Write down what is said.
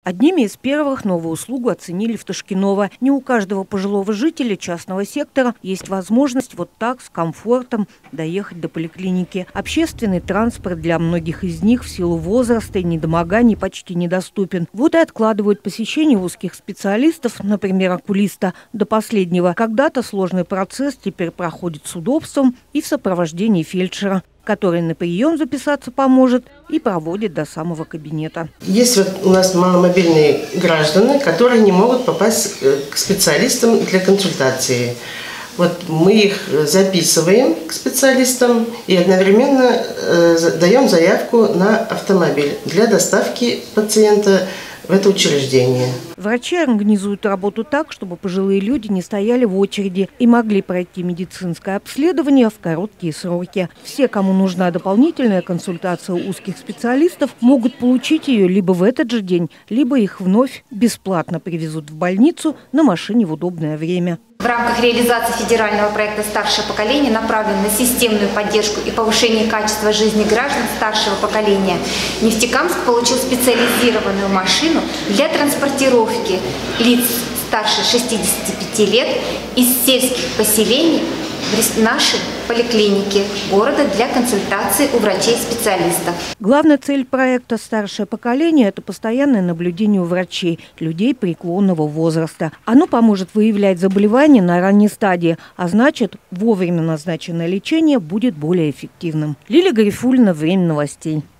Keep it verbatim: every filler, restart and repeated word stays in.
Одними из первых новую услугу оценили в Тышкиново. Не у каждого пожилого жителя частного сектора есть возможность вот так с комфортом доехать до поликлиники. Общественный транспорт для многих из них в силу возраста и недомоганий почти недоступен. Вот и откладывают посещение узких специалистов, например, окулиста, до последнего. Когда-то сложный процесс теперь проходит с удобством и в сопровождении фельдшера, который на прием записаться поможет и проводит до самого кабинета. Есть вот у нас маломобильные граждане, которые не могут попасть к специалистам для консультации. Вот мы их записываем к специалистам и одновременно даем заявку на автомобиль для доставки пациента в это учреждение. Врачи организуют работу так, чтобы пожилые люди не стояли в очереди и могли пройти медицинское обследование в короткие сроки. Все, кому нужна дополнительная консультация у узких специалистов, могут получить ее либо в этот же день, либо их вновь бесплатно привезут в больницу на машине в удобное время. В рамках реализации федерального проекта «Старшее поколение» направлен на системную поддержку и повышение качества жизни граждан старшего поколения. Нефтекамск получил специализированную машину для транспортировки лиц старше шестидесяти пяти лет из сельских поселений в нашей поликлинике города для консультации у врачей-специалистов. Главная цель проекта «Старшее поколение» – это постоянное наблюдение у врачей, людей преклонного возраста. Оно поможет выявлять заболевания на ранней стадии, а значит, вовремя назначенное лечение будет более эффективным. Лилия Гарифуллина, «Время новостей».